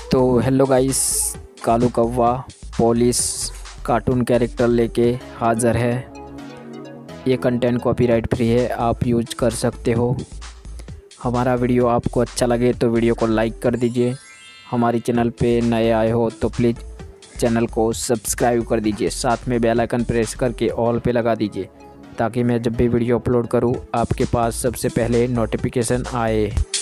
तो hello guys, Kalu कौवा police cartoon character लेके हाज़िर है। ये कंटेंट कॉपीराइट फ्री है, आप यूज कर सकते हो। हमारा वीडियो आपको अच्छा लगे तो वीडियो को लाइक कर दीजिए। हमारी चैनल पे नए आए हो तो प्लीज़ चैनल को सब्सक्राइब कर दीजिए। साथ में बेल आइकन प्रेस करके ऑल पे लगा दीजिए ताकि मैं जब भी वीडियो अपलोड करूँ आपके पास सबसे पहले नोटिफिकेशन आए।